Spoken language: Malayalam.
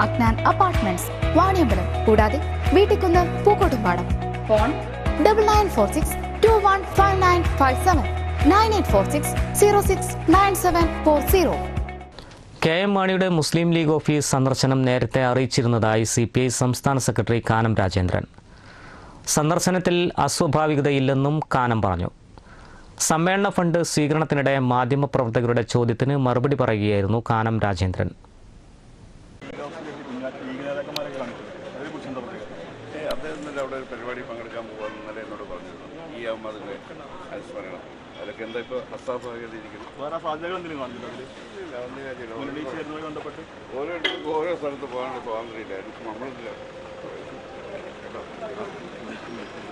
അഗ്നാൻ അപ്പാർട്ട്മെന്റ്സ്, വാണിയമ്പലം. കൂടാതെ വീട്ടിക്കുന്ന്, പൂക്കോട്ടുംപാടം. ഫോൺ 9946215957 9846069740. KM മാണിയുടെ മുസ്ലിം ലീഗ് ഓഫീസ് സന്ദർശനം നേരത്തെ അറിയിച്ചിരുന്നതായി CPI സംസ്ഥാന സെക്രട്ടറി കാനം രാജേന്ദ്രൻ. സന്ദർശനത്തിൽ അസ്വാഭാവികതയില്ലെന്നും കാനം പറഞ്ഞു. സമ്മേളന ഫണ്ട് സ്വീകരണത്തിനിടെ മാധ്യമപ്രവർത്തകരുടെ ചോദ്യത്തിന് മറുപടി പറയുകയായിരുന്നു കാനം രാജേന്ദ്രൻ. ഓരോ സ്ഥലത്ത് പോകാനുള്ള സ്വാതന്ത്ര്യമില്ലായിരുന്നു. നമ്മളില്ല.